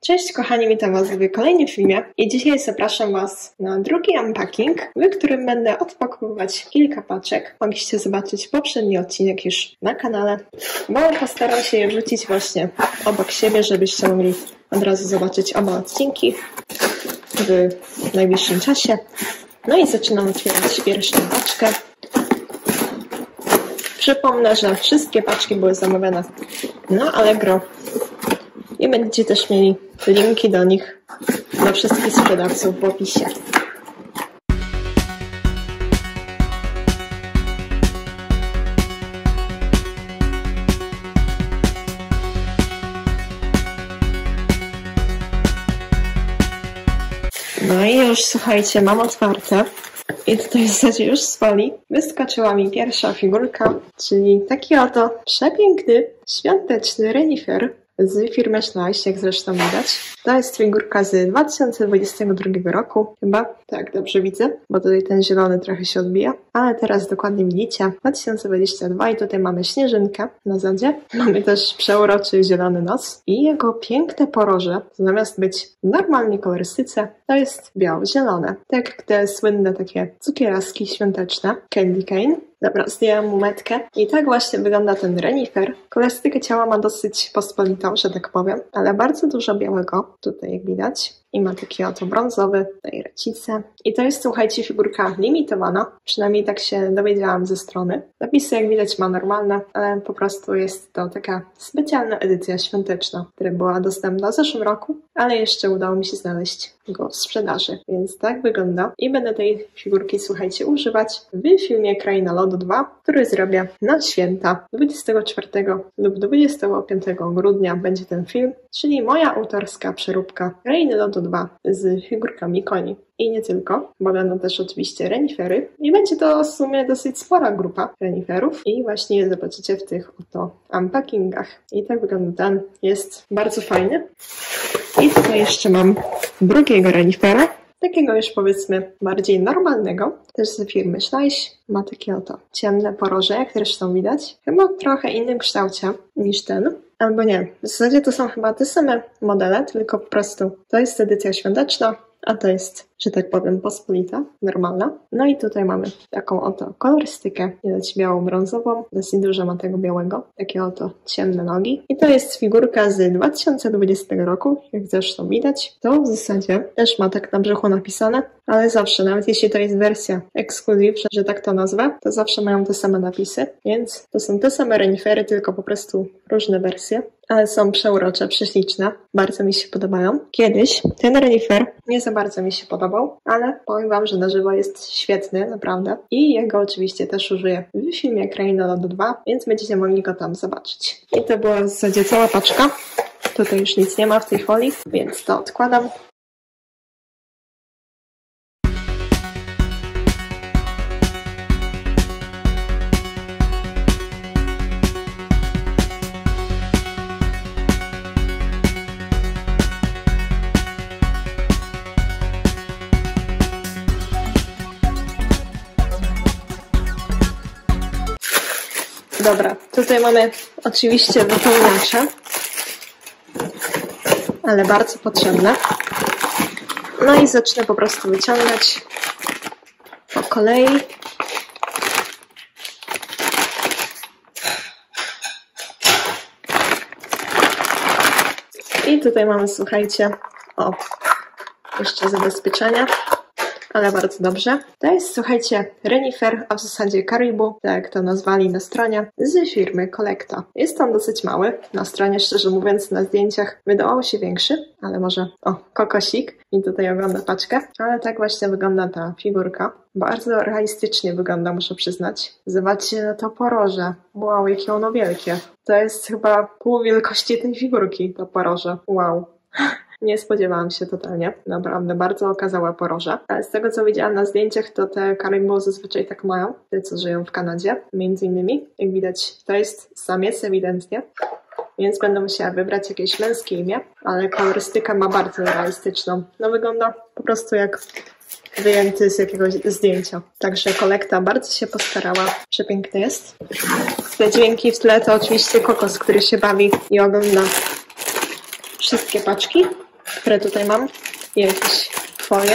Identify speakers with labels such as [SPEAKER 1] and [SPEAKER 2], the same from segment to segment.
[SPEAKER 1] Cześć kochani, witam Was w kolejnym filmie i dzisiaj zapraszam Was na drugi unpacking, w którym będę odpakowywać kilka paczek. Mogliście zobaczyć poprzedni odcinek już na kanale, bo postaram się je wrzucić właśnie obok siebie, żebyście mogli od razu zobaczyć oba odcinki w najbliższym czasie. No i zaczynam otwierać pierwszą paczkę. Przypomnę, że wszystkie paczki były zamówione na Allegro i będziecie też mieli linki do nich dla wszystkich sprzedawców w opisie. No i już słuchajcie, mam otwarte. I tutaj w zasadzie już z folii wyskoczyła mi pierwsza figurka, czyli taki oto przepiękny, świąteczny renifer z firmy Schleich, jak zresztą widać. To jest figurka z 2022 roku, chyba. Tak, dobrze widzę, bo tutaj ten zielony trochę się odbija. Ale teraz dokładnie widzicie, 2022 i tutaj mamy śnieżynkę na zadzie. Mamy też przeuroczy zielony nos i jego piękne poroże, zamiast być w normalnej kolorystyce, to jest biało-zielone. Tak jak te słynne takie cukieraski świąteczne, candy cane. Dobra, zdjęłam mu metkę i tak właśnie wygląda ten renifer. Kolorystykę ciała ma dosyć pospolitą, że tak powiem, ale bardzo dużo białego, tutaj jak widać. I ma taki oto brązowy, tutaj recice. I to jest, słuchajcie, figurka limitowana. Przynajmniej tak się dowiedziałam ze strony. Napisy, jak widać, ma normalne, ale po prostu jest to taka specjalna edycja świąteczna, która była dostępna w zeszłym roku, ale jeszcze udało mi się znaleźć go w sprzedaży. Więc tak wygląda. I będę tej figurki, słuchajcie, używać w filmie Kraina Lodu 2, który zrobię na święta 24 lub 25 grudnia będzie ten film, czyli moja autorska przeróbka Krainy Lodu 2 z figurkami koni. I nie tylko, bo będą też oczywiście renifery i będzie to w sumie dosyć spora grupa reniferów i właśnie je zobaczycie w tych oto unpackingach. I tak wygląda ten, jest bardzo fajny. I tutaj jeszcze mam drugiego renifera, takiego już powiedzmy bardziej normalnego, też z firmy Schleich. Ma takie oto ciemne poroże, jak zresztą widać, chyba w trochę innym kształcie niż ten. Albo nie, w zasadzie to są chyba te same modele, tylko po prostu to jest edycja świąteczna, a to jest, że tak powiem, pospolita, normalna. No i tutaj mamy taką oto kolorystykę, widać biało-brązową, dosyć dużo ma tego białego, takie oto ciemne nogi. I to jest figurka z 2020 roku, jak zresztą widać. To w zasadzie też ma tak na brzuchu napisane, ale zawsze, nawet jeśli to jest wersja exclusive, że tak to nazwę, to zawsze mają te same napisy, więc to są te same renifery, tylko po prostu różne wersje. Ale są przeurocze, prześliczne. Bardzo mi się podobają. Kiedyś ten renifer nie za bardzo mi się podobał, ale powiem Wam, że na żywo jest świetny, naprawdę. I jego oczywiście też użyję w filmie Kraina Lodu 2, więc będziecie mogli go tam zobaczyć. I to była w zasadzie cała paczka. Tutaj już nic nie ma w tej folii, więc to odkładam. Dobra, tutaj mamy oczywiście wypełniacze, ale bardzo potrzebne. No i zacznę po prostu wyciągać po kolei. I tutaj mamy, słuchajcie, o, jeszcze zabezpieczenia. Ale bardzo dobrze. To jest, słuchajcie, renifer, a w zasadzie Caribou, tak jak to nazwali na stronie, z firmy Collecta. Jest on dosyć mały. Na stronie, szczerze mówiąc, na zdjęciach wydawało się większy, ale może, o, kokosik. I tutaj ogląda paczkę. Ale tak właśnie wygląda ta figurka. Bardzo realistycznie wygląda, muszę przyznać. Zobaczcie na to poroże. Wow, jakie ono wielkie. To jest chyba pół wielkości tej figurki, to poroże. Wow. Nie spodziewałam się totalnie. Naprawdę bardzo okazałe poroże. Ale z tego, co widziałam na zdjęciach, to te Caribou zazwyczaj tak mają. Te, co żyją w Kanadzie, między innymi. Jak widać, to jest samiec ewidentnie. Więc będę musiała wybrać jakieś męskie imię. Ale kolorystykę ma bardzo realistyczną. No wygląda po prostu jak wyjęty z jakiegoś zdjęcia. Także Collecta bardzo się postarała. Przepiękny jest. Te dźwięki w tle to oczywiście kokos, który się bawi i ogląda wszystkie paczki. które tutaj mam, i jakieś folie.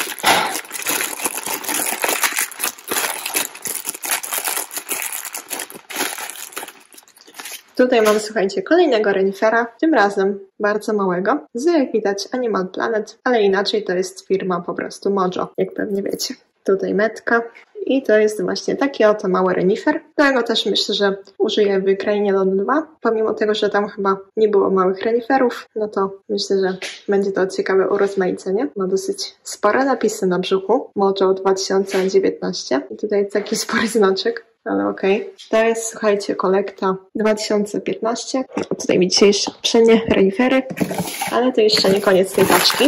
[SPEAKER 1] Tutaj mam, słuchajcie, kolejnego renifera, tym razem bardzo małego, z, jak widać, Animal Planet, ale inaczej to jest firma po prostu Mojo, jak pewnie wiecie. Tutaj metka i to jest właśnie taki oto mały renifer. Tego też myślę, że użyję w Krainie Lodu 2. Pomimo tego, że tam chyba nie było małych reniferów, no to myślę, że będzie to ciekawe urozmaicenie. Ma dosyć spore napisy na brzuchu. Mojo 2019 i tutaj taki spory znaczek. Ale okej. To jest, słuchajcie, kolekta 2015. No, tutaj widzicie jeszcze przednie renifery, ale to jeszcze nie koniec tej paczki.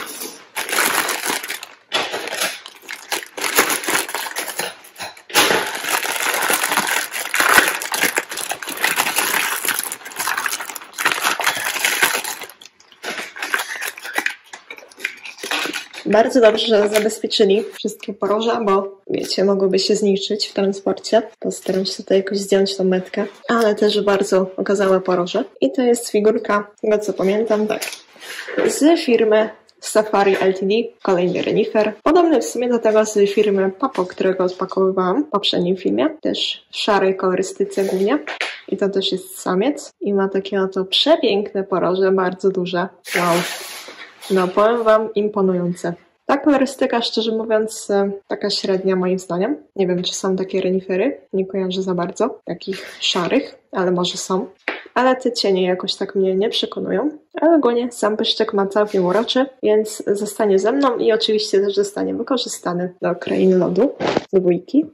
[SPEAKER 1] Bardzo dobrze, że zabezpieczyli wszystkie poroża, bo wiecie, mogłyby się zniszczyć w transporcie. Postaram się tutaj jakoś zdjąć tą metkę, ale też bardzo okazałe poroże. I to jest figurka, tego co pamiętam, tak, z firmy Safari Ltd, kolejny renifer. Podobny w sumie do tego z firmy Papo, którego odpakowywałam w poprzednim filmie. Też w szarej kolorystyce głównie. I to też jest samiec. I ma takie oto przepiękne poroże, bardzo duże. Wow. No, powiem wam, imponujące. Ta kolorystyka, szczerze mówiąc, taka średnia moim zdaniem. Nie wiem, czy są takie renifery, nie kojarzę za bardzo, takich szarych, ale może są. Ale te cienie jakoś tak mnie nie przekonują. Ale ogólnie sam pyszczek ma całkiem uroczy, więc zostanie ze mną i oczywiście też zostanie wykorzystany do Krainy Lodu, do dwójki.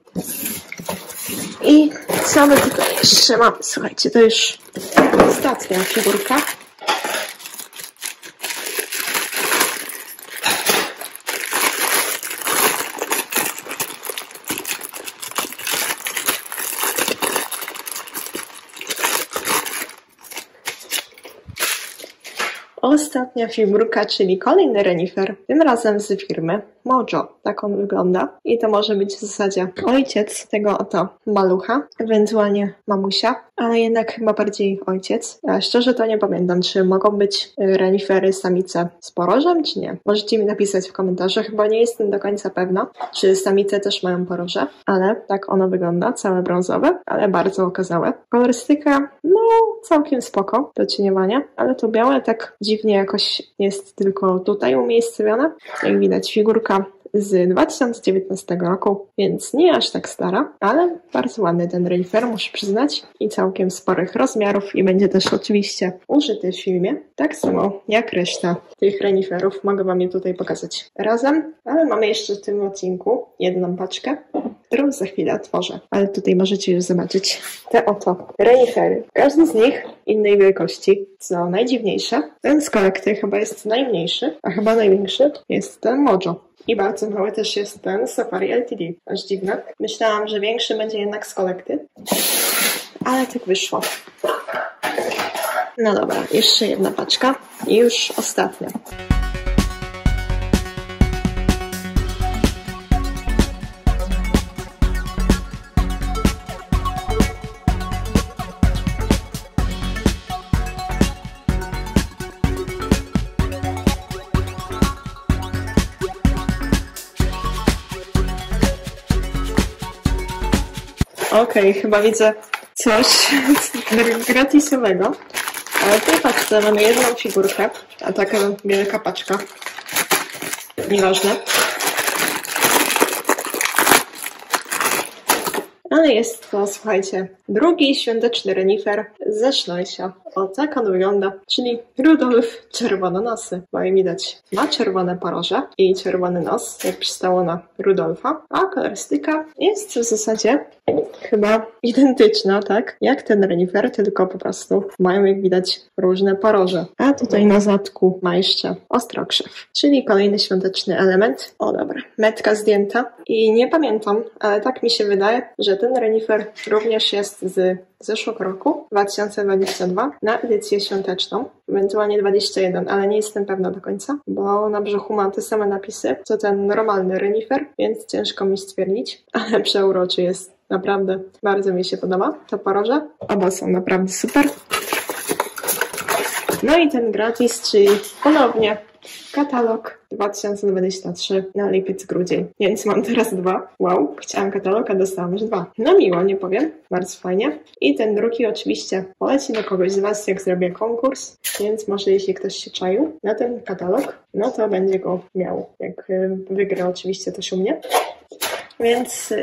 [SPEAKER 1] I co my tutaj jeszcze mamy? Słuchajcie, to już ostatnia figurka. Ostatnia figurka, czyli kolejny renifer, tym razem z firmy Mojo. Tak on wygląda. I to może być w zasadzie ojciec tego oto malucha, ewentualnie mamusia, ale jednak chyba bardziej ojciec. A szczerze to nie pamiętam, czy mogą być renifery samice z porożem, czy nie. Możecie mi napisać w komentarzach, chyba nie jestem do końca pewna, czy samice też mają poroże, ale tak ono wygląda, całe brązowe, ale bardzo okazałe. Kolorystyka, no całkiem spoko, to cieniowanie, ale to białe tak dziwnie jakoś jest tylko tutaj umiejscowione. Jak widać, figurka z 2019 roku, więc nie aż tak stara, ale bardzo ładny ten renifer, muszę przyznać, i całkiem sporych rozmiarów i będzie też oczywiście użyty w filmie, tak samo jak reszta tych reniferów. Mogę wam je tutaj pokazać razem, ale mamy jeszcze w tym odcinku jedną paczkę, którą za chwilę otworzę, ale tutaj możecie już zobaczyć te oto renifery. Każdy z nich innej wielkości, co najdziwniejsze. Ten z kolekty chyba jest najmniejszy, a chyba największy jest ten Mojo. I bardzo mały też jest ten Safari Ltd. Aż dziwne. Myślałam, że większy będzie jednak z kolekty, ale tak wyszło. No dobra, jeszcze jedna paczka i już ostatnia. Okej, chyba widzę coś gratisowego. Ale w tej paczce mamy jedną figurkę, a taka wielka paczka. Nieważne. Ale jest to, słuchajcie, drugi świąteczny renifer ze Szlojsia. O, tak on wygląda, czyli Rudolf Czerwononosy. Bo jak widać, ma czerwone poroże i czerwony nos, jak przystało na Rudolfa, a kolorystyka jest w zasadzie chyba identyczna, tak? Jak ten renifer, tylko po prostu mają, jak widać, różne poroże. A tutaj na zadku ma jeszcze ostrokrzew, czyli kolejny świąteczny element. O dobra, metka zdjęta i nie pamiętam, ale tak mi się wydaje, że ten renifer również jest z zeszłego roku, 2022, na edycję świąteczną, ewentualnie 21, ale nie jestem pewna do końca, bo na brzuchu ma te same napisy, co ten normalny renifer, więc ciężko mi stwierdzić, ale przeuroczy jest. Naprawdę bardzo mi się podoba to poroże. Oba są naprawdę super. No i ten gratis, czyli ponownie katalog 2023 na lipiec-grudzień. Więc mam teraz 2. Wow, chciałam katalog, a dostałam już 2. No miło, nie powiem. Bardzo fajnie. I ten drugi oczywiście poleci do kogoś z Was, jak zrobię konkurs. Więc może jeśli ktoś się czaił na ten katalog, no to będzie go miał. Jak wygra oczywiście to się u mnie. Więc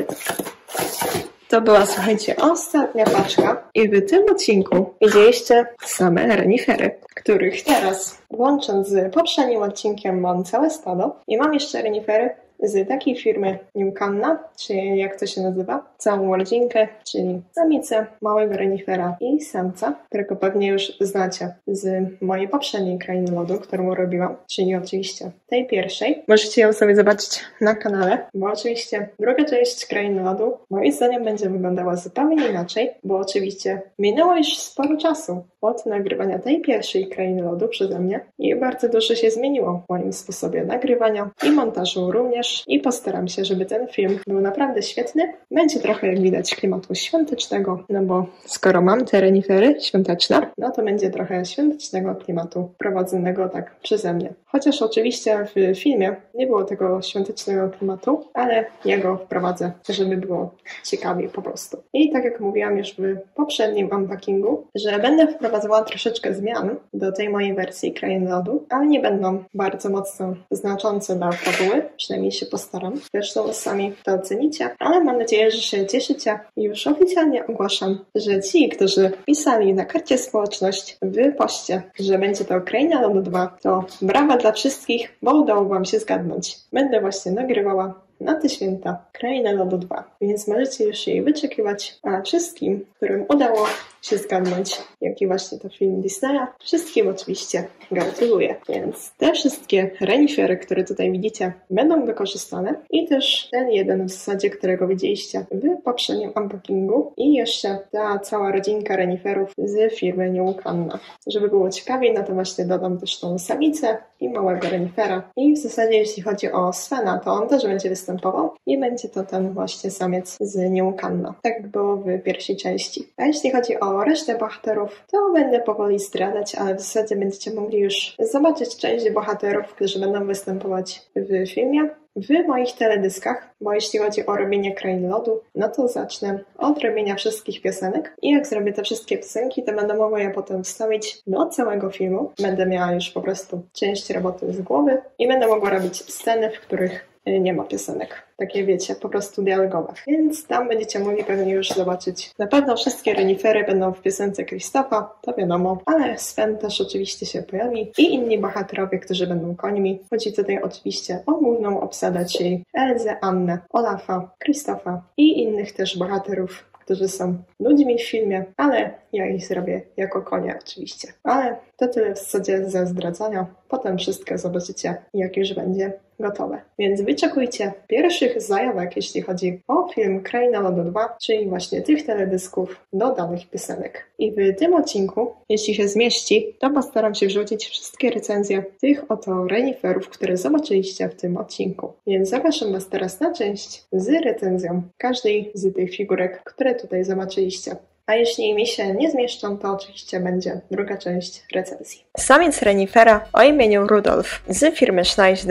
[SPEAKER 1] to była, słuchajcie, ostatnia paczka. I w tym odcinku widzieliście same renifery, których teraz, łącząc z poprzednim odcinkiem, mam całe stado. I mam jeszcze renifery z takiej firmy Newcanna, czyli jak to się nazywa, całą rodzinkę, czyli samicę, małego renifera i samca, którego pewnie już znacie z mojej poprzedniej Krainy Lodu, którą robiłam, czyli oczywiście tej pierwszej. Możecie ją sobie zobaczyć na kanale, bo oczywiście druga część Krainy Lodu moim zdaniem będzie wyglądała zupełnie inaczej, bo oczywiście minęło już sporo czasu od nagrywania tej pierwszej Krainy Lodu przeze mnie i bardzo dużo się zmieniło w moim sposobie nagrywania i montażu również i postaram się, żeby ten film był naprawdę świetny. Będzie trochę, jak widać, klimatu świątecznego, no bo skoro mam te renifery świąteczne, no to będzie trochę świątecznego klimatu prowadzonego tak przeze mnie. Chociaż oczywiście w filmie nie było tego świątecznego klimatu, ale ja go wprowadzę, żeby było ciekawie po prostu. I tak jak mówiłam już w poprzednim unpackingu, że będę wprowadzała troszeczkę zmian do tej mojej wersji Krainy Lodu, ale nie będą bardzo mocno znaczące dla fabuły, przynajmniej się postaram. Zresztą sami to ocenicie, ale mam nadzieję, że się cieszycie. I już oficjalnie ogłaszam, że ci, którzy pisali na karcie społeczność w poście, że będzie to Kraina Lodu 2, to brawa dla wszystkich, bo udało Wam się zgadnąć. Będę właśnie nagrywała na te święta Krainę Lodu 2, więc możecie już jej wyczekiwać, a wszystkim, którym udało się zgadnąć, jaki właśnie to film Disneya, wszystkim oczywiście gratuluję. Więc te wszystkie renifery, które tutaj widzicie, będą wykorzystane i też ten jeden w zasadzie, którego widzieliście w poprzednim unpackingu i jeszcze ta cała rodzinka reniferów z firmy Newcanna. Żeby było ciekawiej, no to właśnie dodam też tą samicę i małego renifera. I w zasadzie jeśli chodzi o Svena, to on też będzie występował i będzie to ten właśnie samiec z Newcanna. Tak jak było w pierwszej części. A jeśli chodzi o resztę bohaterów, to będę powoli zdradzać, ale w zasadzie będziecie mogli już zobaczyć część bohaterów, którzy będą występować w filmie, w moich teledyskach, bo jeśli chodzi o robienie Krainy Lodu, no to zacznę od robienia wszystkich piosenek i jak zrobię te wszystkie piosenki, to będę mogła je potem wstawić do całego filmu. Będę miała już po prostu część roboty z głowy i będę mogła robić sceny, w których nie ma piosenek. Takie wiecie, po prostu dialogowe. Więc tam będziecie mogli pewnie już zobaczyć. Na pewno wszystkie renifery będą w piosence Krzysztofa, to wiadomo, ale Sven też oczywiście się pojawi i inni bohaterowie, którzy będą końmi. Chodzi tutaj oczywiście o główną obsadę, czyli Elzę, Annę, Olafa, Krzysztofa i innych też bohaterów, którzy są ludźmi w filmie, ale ja ich zrobię jako konia oczywiście. Ale to tyle w zasadzie ze zdradzania. Potem wszystko zobaczycie, jak już będzie gotowe. Więc wyczekujcie pierwszych zajawek, jeśli chodzi o film Kraina Lodu 2, czyli właśnie tych teledysków do danych piosenek. I w tym odcinku, jeśli się zmieści, to postaram się wrzucić wszystkie recenzje tych oto reniferów, które zobaczyliście w tym odcinku. Więc zapraszam Was teraz na część z recenzją każdej z tych figurek, które tutaj zobaczyliście. A jeśli mi się nie zmieszczą, to oczywiście będzie druga część recenzji. Samiec renifera o imieniu Rudolf z firmy Schneiss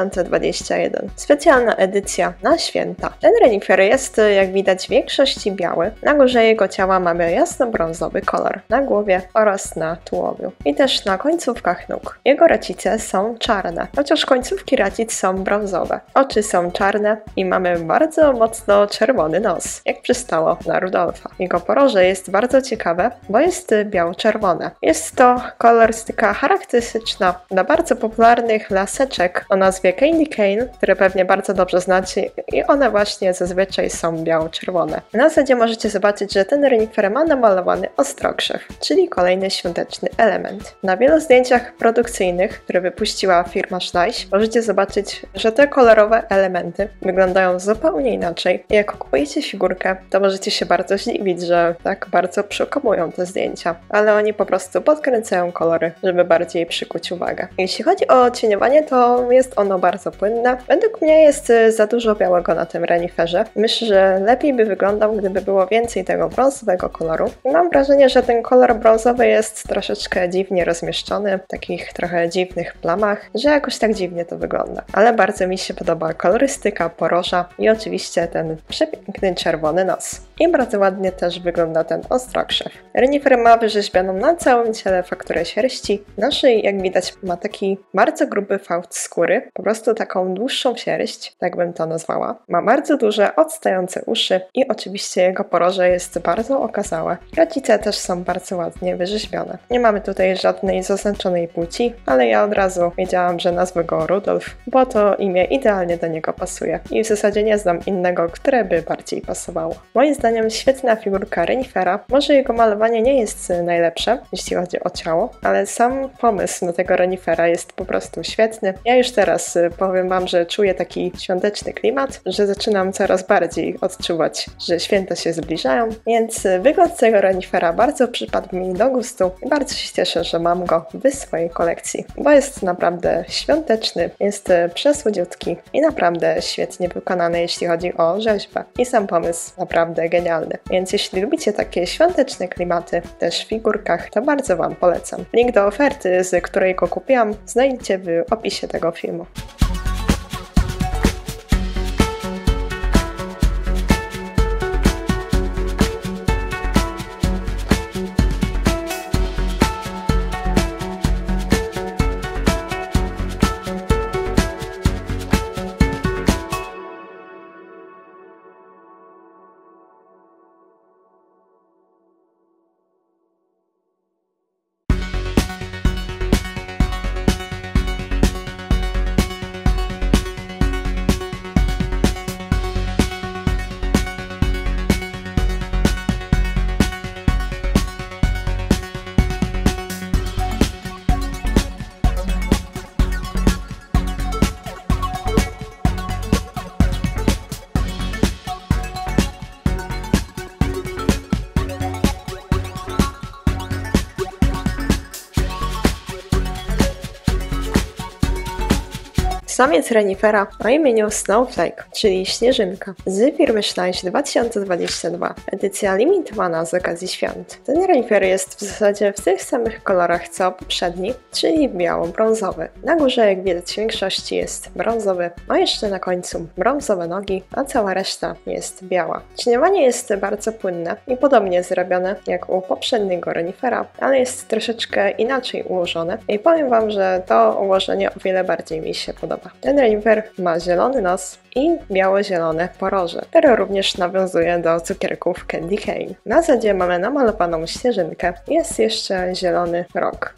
[SPEAKER 1] 2021. Specjalna edycja na święta. Ten renifer jest, jak widać, w większości biały. Na górze jego ciała mamy jasno-brązowy kolor, na głowie oraz na tułowiu. I też na końcówkach nóg. Jego racice są czarne, chociaż końcówki racic są brązowe. Oczy są czarne i mamy bardzo mocno czerwony nos, jak przystało na Rudolfa. Jego poroże jest bardzo ciekawe, bo jest biało-czerwone. Jest to kolorystyka charakterystyczna dla bardzo popularnych laseczek o nazwie Candy Cane, które pewnie bardzo dobrze znacie i one właśnie zazwyczaj są biało-czerwone. Na zasadzie możecie zobaczyć, że ten renifer ma namalowany ostrokrzew, czyli kolejny świąteczny element. Na wielu zdjęciach produkcyjnych, które wypuściła firma Schneiss, możecie zobaczyć, że te kolorowe elementy wyglądają zupełnie inaczej. I jak kupujecie figurkę, to możecie się bardzo zdziwić, że tak tak bardzo przekomują te zdjęcia, ale oni po prostu podkręcają kolory, żeby bardziej przykuć uwagę. Jeśli chodzi o cieniowanie, to jest ono bardzo płynne. Według mnie jest za dużo białego na tym reniferze. Myślę, że lepiej by wyglądał, gdyby było więcej tego brązowego koloru. I mam wrażenie, że ten kolor brązowy jest troszeczkę dziwnie rozmieszczony, w takich trochę dziwnych plamach, że jakoś tak dziwnie to wygląda. Ale bardzo mi się podoba kolorystyka poroża i oczywiście ten przepiękny czerwony nos. I bardzo ładnie też wygląda ten ostrokrzew. Renifer ma wyrzeźbioną na całym ciele fakturę sierści. Na szyi, jak widać, ma taki bardzo gruby fałd skóry, po prostu taką dłuższą sierść, tak bym to nazwała. Ma bardzo duże, odstające uszy i oczywiście jego poroże jest bardzo okazałe. Rodzice też są bardzo ładnie wyrzeźbione. Nie mamy tutaj żadnej zaznaczonej płci, ale ja od razu wiedziałam, że nazwę go Rudolf, bo to imię idealnie do niego pasuje i w zasadzie nie znam innego, które by bardziej pasowało. Moim zdaniem świetna figurka renifera. Może jego malowanie nie jest najlepsze, jeśli chodzi o ciało, ale sam pomysł na tego renifera jest po prostu świetny. Ja już teraz powiem wam, że czuję taki świąteczny klimat, że zaczynam coraz bardziej odczuwać, że święta się zbliżają, więc wygląd tego renifera bardzo przypadł mi do gustu i bardzo się cieszę, że mam go w swojej kolekcji, bo jest naprawdę świąteczny, jest przesłodziutki i naprawdę świetnie wykonany, jeśli chodzi o rzeźbę. I sam pomysł naprawdę genialny. Więc jeśli lubicie takie świąteczne klimaty też w figurkach, to bardzo wam polecam. Link do oferty, z której go kupiłam, znajdziecie w opisie tego filmu. Samiec renifera o imieniu Snowflake, czyli Śnieżynka, z firmy Schneich 2022, edycja limitowana z okazji świąt. Ten renifer jest w zasadzie w tych samych kolorach co poprzedni, czyli biało-brązowy. Na górze, jak widać, w większości jest brązowy, a jeszcze na końcu brązowe nogi, a cała reszta jest biała. Cieniowanie jest bardzo płynne i podobnie zrobione jak u poprzedniego renifera, ale jest troszeczkę inaczej ułożone i powiem wam, że to ułożenie o wiele bardziej mi się podoba. Ten renifer ma zielony nos i biało-zielone poroże, które również nawiązuje do cukierków Candy Cane. Na zadzie mamy namalowaną śnieżynkę. Jest jeszcze zielony rok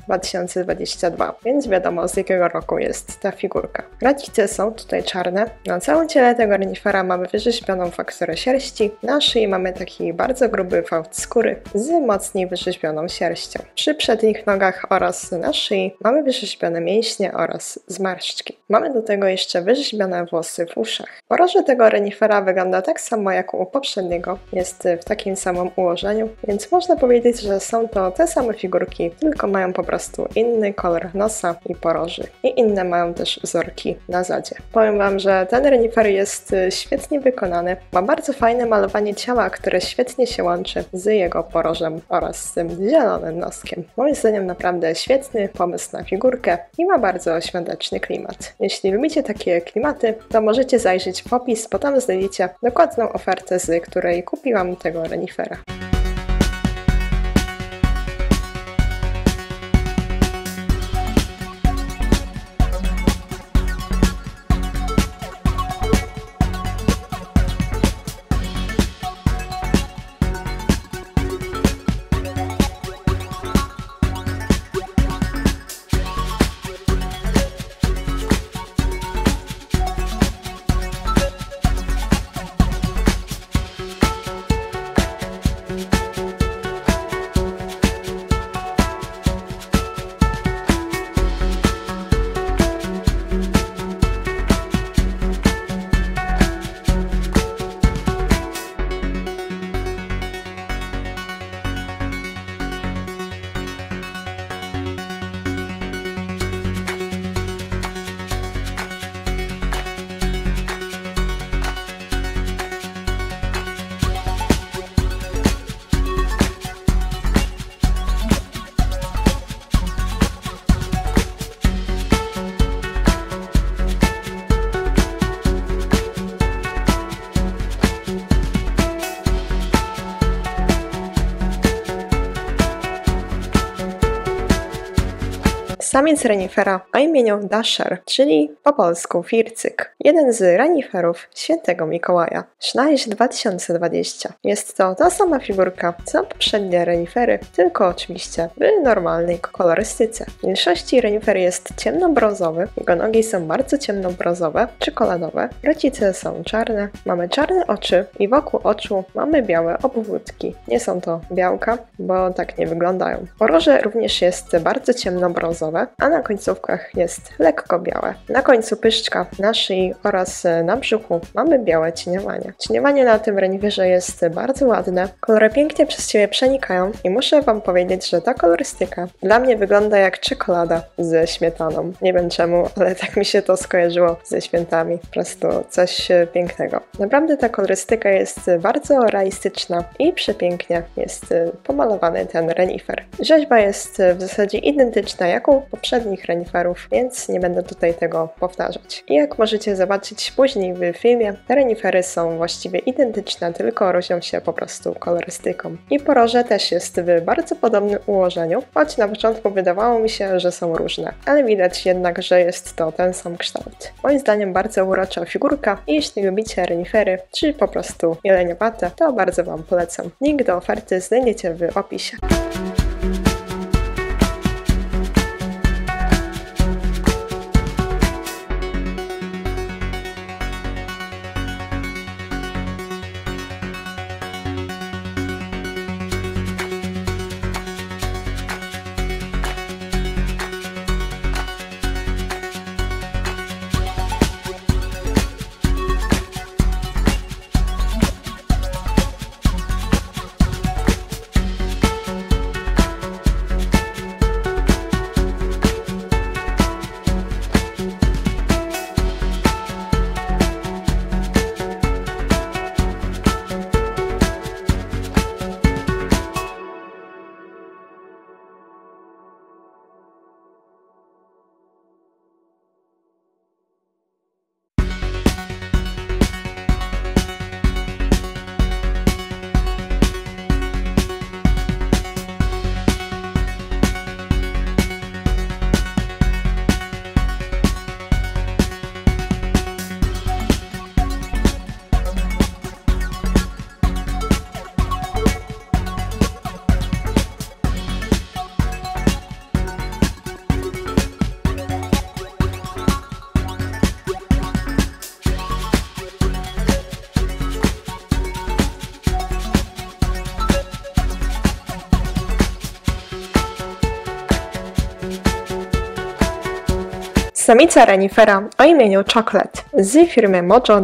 [SPEAKER 1] 2022, więc wiadomo, z jakiego roku jest ta figurka. Radzice są tutaj czarne. Na całym ciele tego renifera mamy wyrzeźbioną fakturę sierści. Na szyi mamy taki bardzo gruby fałd skóry z mocniej wyrzeźbioną sierścią. Przy przednich nogach oraz na szyi mamy wyrzeźbione mięśnie oraz zmarszczki. Mamy do tego jeszcze wyrzeźbione włosy w uszach. Poroże tego renifera wygląda tak samo jak u poprzedniego, jest w takim samym ułożeniu, więc można powiedzieć, że są to te same figurki, tylko mają po prostu inny kolor nosa i poroży. I inne mają też wzorki na zadzie. Powiem wam, że ten renifer jest świetnie wykonany, ma bardzo fajne malowanie ciała, które świetnie się łączy z jego porożem oraz z tym zielonym noskiem. Moim zdaniem naprawdę świetny pomysł na figurkę i ma bardzo świąteczny klimat. Jeśli lubicie takie klimaty, to możecie zajrzeć w opis, bo tam znajdziecie dokładną ofertę, z której kupiłam tego renifera. samiec renifera o imieniu Dasher, czyli po polsku Fircyk. Jeden z reniferów Świętego Mikołaja. Sznajś 2020. Jest to ta sama figurka co poprzednie renifery, tylko oczywiście w normalnej kolorystyce. W większości renifer jest ciemnobrązowy, jego nogi są bardzo ciemnobrązowe, czekoladowe, rodzice są czarne, mamy czarne oczy i wokół oczu mamy białe obwódki. Nie są to białka, bo tak nie wyglądają. Poroże również jest bardzo ciemnobrązowe, a na końcówkach jest lekko białe. Na końcu pyszczka, na szyi oraz na brzuchu mamy białe cieniowanie. Cieniowanie na tym reniferze jest bardzo ładne, kolory pięknie przez siebie przenikają i muszę wam powiedzieć, że ta kolorystyka dla mnie wygląda jak czekolada ze śmietaną. Nie wiem czemu, ale tak mi się to skojarzyło ze świętami. Po prostu coś pięknego. Naprawdę ta kolorystyka jest bardzo realistyczna i przepięknie jest pomalowany ten renifer. Rzeźba jest w zasadzie identyczna jak u poprzednich reniferów, więc nie będę tutaj tego powtarzać. I jak możecie zobaczyć później w filmie, te renifery są właściwie identyczne, tylko różnią się po prostu kolorystyką. I poroże też jest w bardzo podobnym ułożeniu, choć na początku wydawało mi się, że są różne, ale widać jednak, że jest to ten sam kształt. Moim zdaniem bardzo urocza figurka i jeśli lubicie renifery, czy po prostu jeleniowate, to bardzo wam polecam. Link do oferty znajdziecie w opisie. Samica renifera o imieniu Chocolate z firmy Mojo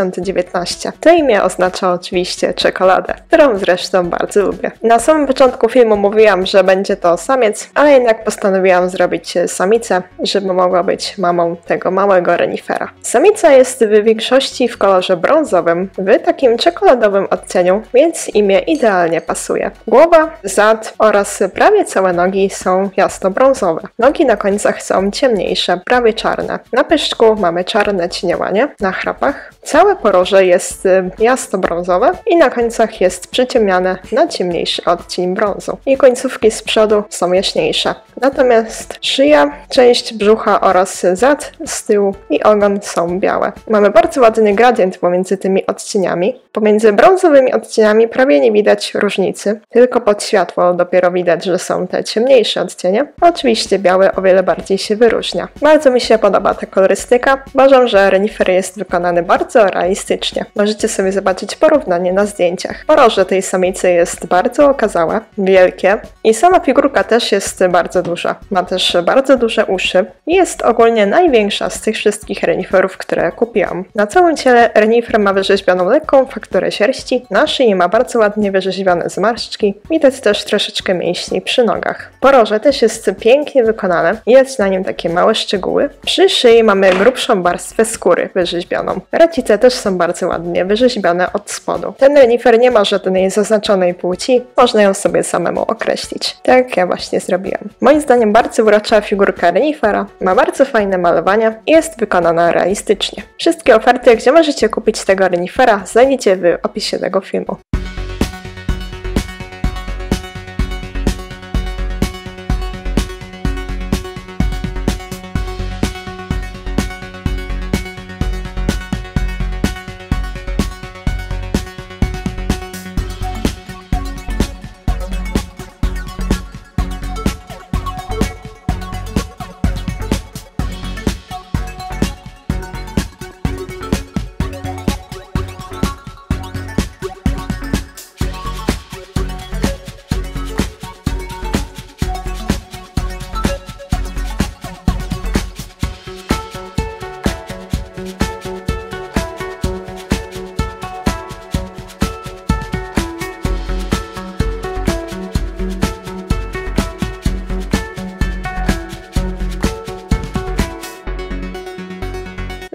[SPEAKER 1] 2019. To imię oznacza oczywiście czekoladę, którą zresztą bardzo lubię. Na samym początku filmu mówiłam, że będzie to samiec, ale jednak postanowiłam zrobić samicę, żeby mogła być mamą tego małego renifera. Samica jest w większości w kolorze brązowym, w takim czekoladowym odcieniu, więc imię idealnie pasuje. Głowa, zad oraz prawie całe nogi są jasno-brązowe. Nogi na końcach są ciemniejsze, prawie czarne. Na pyszczku mamy czarne cieniowanie, na chrapach całe poroże jest jasno-brązowe i na końcach jest przyciemniane na ciemniejszy odcień brązu. I końcówki z przodu są jaśniejsze. Natomiast szyja, część brzucha oraz zad z tyłu i ogon są białe. Mamy bardzo ładny gradient pomiędzy tymi odcieniami. Pomiędzy brązowymi odcieniami prawie nie widać różnicy, tylko pod światło dopiero widać, że są te ciemniejsze odcienie. Oczywiście białe o wiele bardziej się wyróżnia. Bardzo mi się podoba ta kolorystyka. Uważam, że renifer jest wykonany bardzo realistycznie. Możecie sobie zobaczyć porównanie na zdjęciach. Poroże tej samicy jest bardzo okazałe, wielkie i sama figurka też jest bardzo duża. Ma też bardzo duże uszy i jest ogólnie największa z tych wszystkich reniferów, które kupiłam. Na całym ciele renifer ma wyrzeźbioną lekką fakturę sierści, na szyi ma bardzo ładnie wyrzeźbione zmarszczki, widać też troszeczkę mięśni przy nogach. Poroże też jest pięknie wykonane, jest na nim takie małe szczegóły. Przy szyi mamy grubszą warstwę skóry wyrzeźbioną. Racice też są bardzo ładnie wyrzeźbione od spodu. Ten renifer nie ma żadnej zaznaczonej płci, można ją sobie samemu określić. Tak jak ja właśnie zrobiłam. Moim zdaniem bardzo urocza figurka renifera, ma bardzo fajne malowania i jest wykonana realistycznie. Wszystkie oferty, gdzie możecie kupić tego renifera, znajdziecie w opisie tego filmu.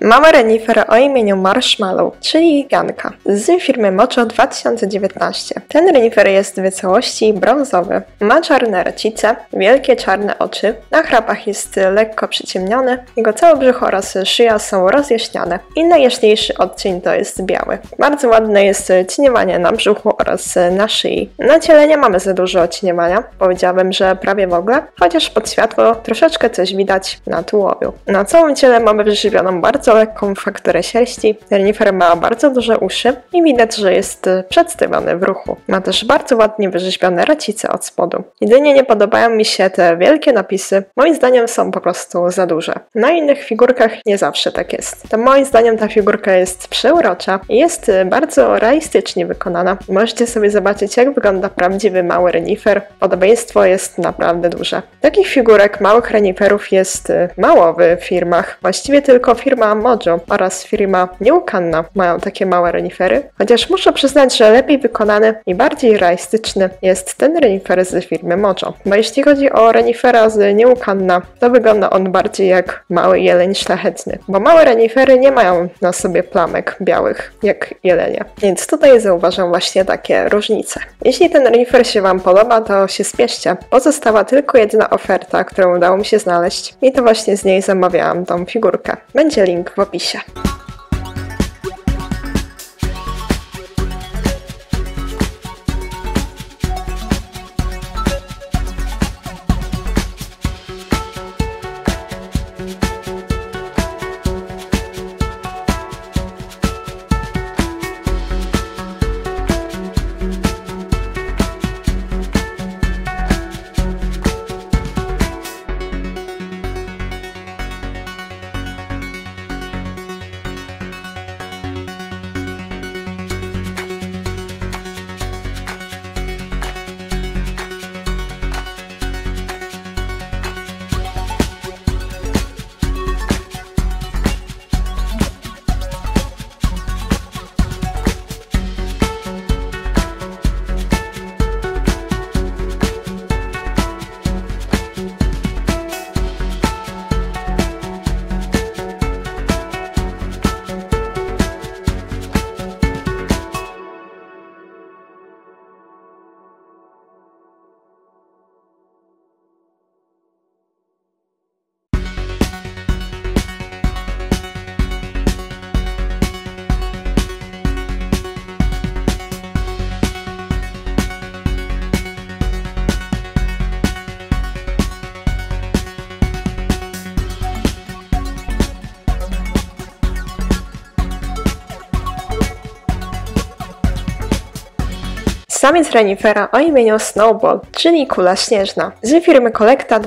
[SPEAKER 1] Mamy renifer o imieniu Marshmallow, czyli pianka, z firmy Mojo 2019. Ten renifer jest w całości brązowy, ma czarne racice, wielkie czarne oczy, na chrapach jest lekko przyciemniony, jego całe brzuch oraz szyja są rozjaśniane i najjaśniejszy odcień to jest biały. Bardzo ładne jest cieniowanie na brzuchu oraz na szyi. Na ciele nie mamy za dużo cieniowania, powiedziałabym, że prawie w ogóle, chociaż pod światło troszeczkę coś widać na tułowiu. Na całym ciele mamy wyżywioną bardzo lekką fakturę sierści, renifer ma bardzo duże uszy i widać, że jest przedstawiony w ruchu. Ma też bardzo ładnie wyrzeźbione racice od spodu. Jedynie nie podobają mi się te wielkie napisy, moim zdaniem są po prostu za duże. Na innych figurkach nie zawsze tak jest. To moim zdaniem ta figurka jest przeurocza i jest bardzo realistycznie wykonana. Możecie sobie zobaczyć, jak wygląda prawdziwy mały renifer. Podobieństwo jest naprawdę duże. Takich figurek małych reniferów jest mało w firmach. Właściwie tylko firma Mojo oraz firma Nieukanna mają takie małe renifery. Chociaż muszę przyznać, że lepiej wykonany i bardziej realistyczny jest ten renifer z firmy Mojo. Bo jeśli chodzi o renifera z Nieukanna, to wygląda on bardziej jak mały jeleń szlachetny. Bo małe renifery nie mają na sobie plamek białych jak jelenie. Więc tutaj zauważam właśnie takie różnice. Jeśli ten renifer się Wam podoba, to się spieszcie. Pozostała tylko jedna oferta, którą udało mi się znaleźć i to właśnie z niej zamawiałam tą figurkę. Będzie link w opisie. Samiec renifera o imieniu Snowball, czyli kula śnieżna, z firmy Collecta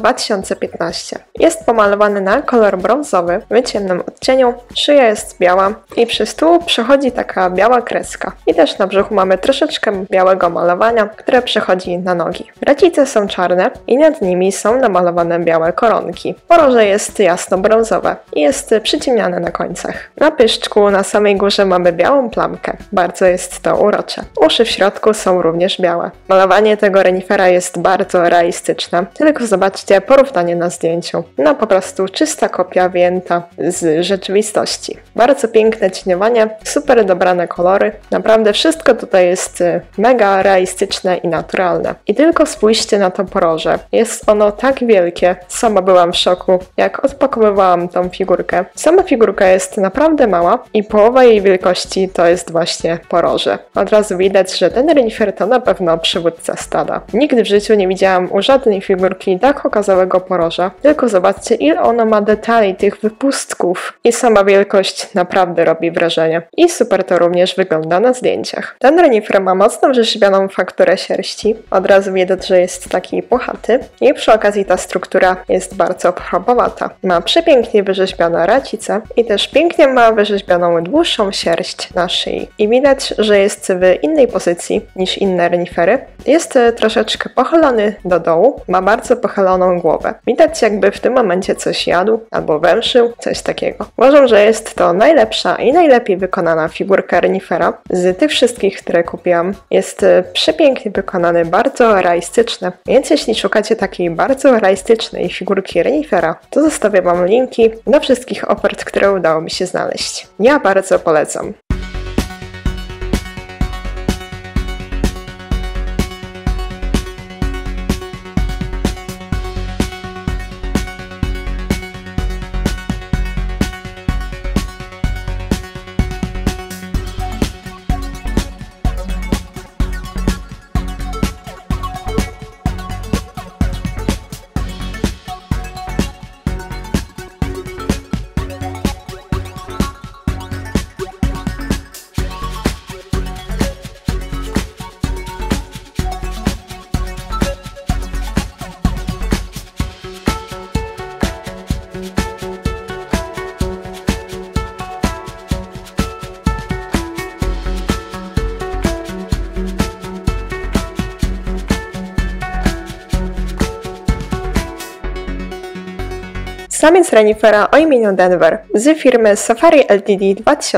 [SPEAKER 1] 2015. Jest pomalowany na kolor brązowy w ciemnym odcieniu, szyja jest biała i przez tuł przechodzi taka biała kreska. I też na brzuchu mamy troszeczkę białego malowania, które przechodzi na nogi. Racice są czarne i nad nimi są namalowane białe koronki. Poroże jest jasno-brązowe i jest przyciemniane na końcach. Na pyszczku na samej górze mamy białą plamkę. Bardzo jest to urocze. Uszy w środku są również białe. Malowanie tego renifera jest bardzo realistyczne. Tylko zobaczcie porównanie na zdjęciu. No po prostu czysta kopia wyjęta z rzeczywistości. Bardzo piękne cieniowanie, super dobrane kolory. Naprawdę wszystko tutaj jest mega realistyczne i naturalne. I tylko spójrzcie na to poroże. Jest ono tak wielkie. Sama byłam w szoku, jak odpakowywałam tą figurkę. Sama figurka jest naprawdę mała i połowa jej wielkości to jest właśnie poroże. Od razu widać, że ten renifer to na pewno przywódca stada. Nigdy w życiu nie widziałam u żadnej figurki tak okazałego poroża. Tylko zobaczcie, ile ono ma detali, tych wypustków. I sama wielkość naprawdę robi wrażenie. I super to również wygląda na zdjęciach. Ten renifer ma mocno wyrzeźbioną fakturę sierści. Od razu widać, że jest taki puchaty. I przy okazji ta struktura jest bardzo chropowata. Ma przepięknie wyrzeźbione racice i też pięknie ma wyrzeźbioną dłuższą sierść na szyi. I widać, że jest w innej pozycji niż inne renifery. Jest troszeczkę pochylony do dołu, ma bardzo pochyloną głowę. Widać, jakby w tym momencie coś jadł albo węszył, coś takiego. Uważam, że jest to najlepsza i najlepiej wykonana figurka renifera z tych wszystkich, które kupiłam. Jest przepięknie wykonany, bardzo realistyczny, więc jeśli szukacie takiej bardzo realistycznej figurki renifera, to zostawię Wam linki do wszystkich ofert, które udało mi się znaleźć. Ja bardzo polecam. Samiec renifera o imieniu Denver z firmy Safari Ltd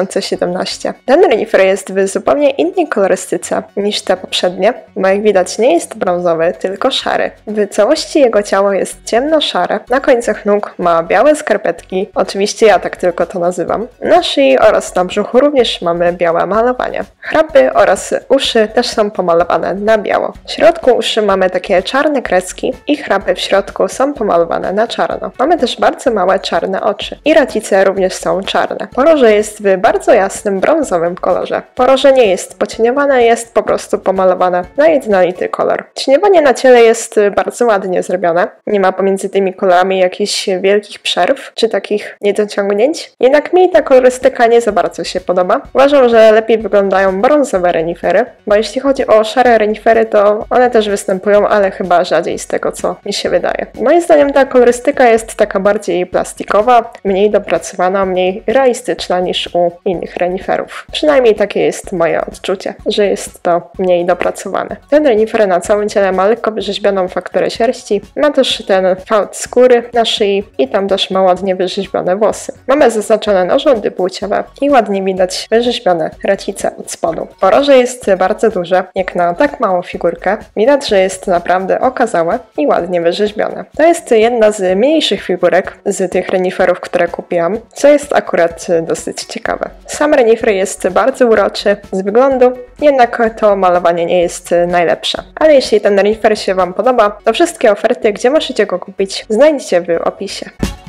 [SPEAKER 1] 2017. Ten renifer jest w zupełnie innej kolorystyce niż te poprzednie, bo jak widać nie jest brązowy, tylko szary. W całości jego ciało jest ciemno-szare, na końcach nóg ma białe skarpetki, oczywiście ja tak tylko to nazywam. Na szyi oraz na brzuchu również mamy białe malowanie. Chrapy oraz uszy też są pomalowane na biało. W środku uszy mamy takie czarne kreski i chrapy w środku są pomalowane na czarno. Mamy też bardzo małe czarne oczy. I racice również są czarne. Poroże jest w bardzo jasnym brązowym kolorze. Poroże nie jest pocieniowane, jest po prostu pomalowane na jednolity kolor. Cieniowanie na ciele jest bardzo ładnie zrobione. Nie ma pomiędzy tymi kolorami jakichś wielkich przerw, czy takich niedociągnięć. Jednak mi ta kolorystyka nie za bardzo się podoba. Uważam, że lepiej wyglądają brązowe renifery, bo jeśli chodzi o szare renifery, to one też występują, ale chyba rzadziej z tego, co mi się wydaje. Moim zdaniem ta kolorystyka jest taka bardziej plastikowa, mniej dopracowana, mniej realistyczna niż u innych reniferów. Przynajmniej takie jest moje odczucie, że jest to mniej dopracowane. Ten renifer na całym ciele ma lekko wyrzeźbioną fakturę sierści, ma też ten fałd skóry na szyi i tam też ma ładnie wyrzeźbione włosy. Mamy zaznaczone narządy płciowe i ładnie widać wyrzeźbione racice od spodu. Poroże jest bardzo duże, jak na tak małą figurkę. Widać, że jest naprawdę okazałe i ładnie wyrzeźbione. To jest jedna z mniejszych figurek z tych reniferów, które kupiłam, co jest akurat dosyć ciekawe. Sam renifer jest bardzo uroczy z wyglądu, jednak to malowanie nie jest najlepsze. Ale jeśli ten renifer się Wam podoba, to wszystkie oferty, gdzie możecie go kupić, znajdziecie w opisie.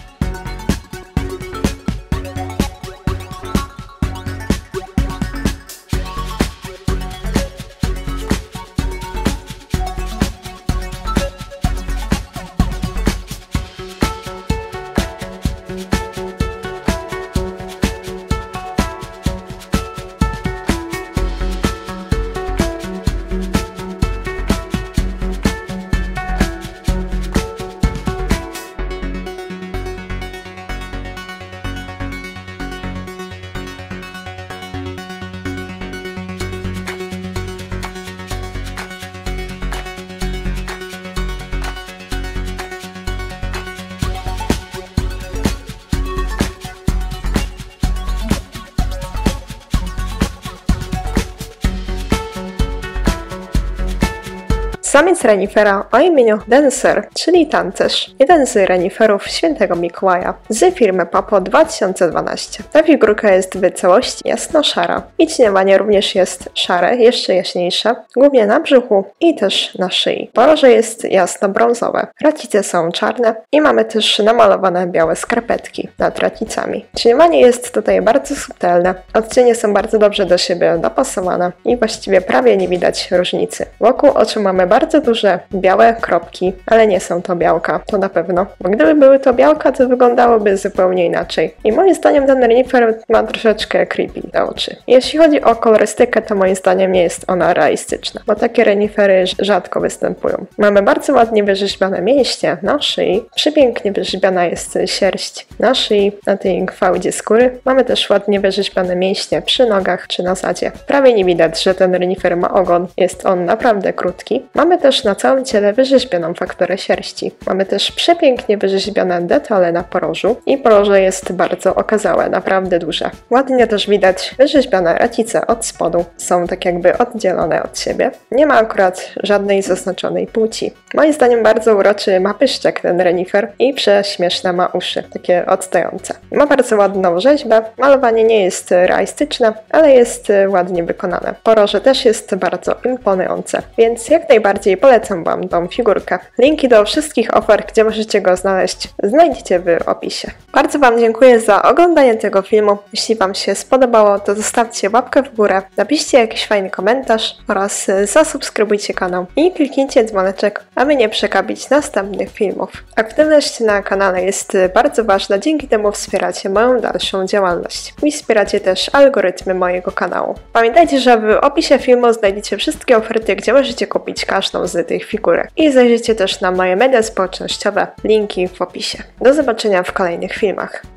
[SPEAKER 1] Samiec renifera o imieniu Dancer, czyli tancerz. Jeden z reniferów Świętego Mikołaja z firmy Papo 2012. Ta figurka jest w całości jasno-szara i cieniowanie również jest szare, jeszcze jaśniejsze, głównie na brzuchu i też na szyi. Poroże jest jasno-brązowe, racice są czarne i mamy też namalowane białe skarpetki nad racicami. Cieniowanie jest tutaj bardzo subtelne, odcienie są bardzo dobrze do siebie dopasowane i właściwie prawie nie widać różnicy. Wokół oczu mamy bardzo bardzo duże białe kropki, ale nie są to białka, to na pewno. Bo gdyby były to białka, to wyglądałoby zupełnie inaczej. I moim zdaniem ten renifer ma troszeczkę creepy na oczy. Jeśli chodzi o kolorystykę, to moim zdaniem nie jest ona realistyczna, bo takie renifery rzadko występują. Mamy bardzo ładnie wyrzeźbione mięśnie na szyi, przepięknie wyrzeźbiona jest sierść na szyi, na tej fałdzie skóry. Mamy też ładnie wyrzeźbione mięśnie przy nogach czy na zadzie. Prawie nie widać, że ten renifer ma ogon, jest on naprawdę krótki. Mamy też na całym ciele wyrzeźbioną fakturę sierści. Mamy też przepięknie wyrzeźbione detale na porożu i poroże jest bardzo okazałe, naprawdę duże. Ładnie też widać wyrzeźbione racice od spodu, są tak jakby oddzielone od siebie. Nie ma akurat żadnej zaznaczonej płci. Moim zdaniem bardzo uroczy ma pyszczek ten renifer i prześmieszne ma uszy, takie odstające. Ma bardzo ładną rzeźbę, malowanie nie jest realistyczne, ale jest ładnie wykonane. Poroże też jest bardzo imponujące, więc jak najbardziej polecam Wam tą figurkę. Linki do wszystkich ofert, gdzie możecie go znaleźć, znajdziecie w opisie. Bardzo Wam dziękuję za oglądanie tego filmu. Jeśli Wam się spodobało, to zostawcie łapkę w górę, napiszcie jakiś fajny komentarz oraz zasubskrybujcie kanał i kliknijcie dzwoneczek, aby nie przegapić następnych filmów. Aktywność na kanale jest bardzo ważna, dzięki temu wspieracie moją dalszą działalność i wspieracie też algorytmy mojego kanału. Pamiętajcie, że w opisie filmu znajdziecie wszystkie oferty, gdzie możecie kupić każdą z tych figurek. I zajrzyjcie też na moje media społecznościowe, linki w opisie. Do zobaczenia w kolejnych filmach.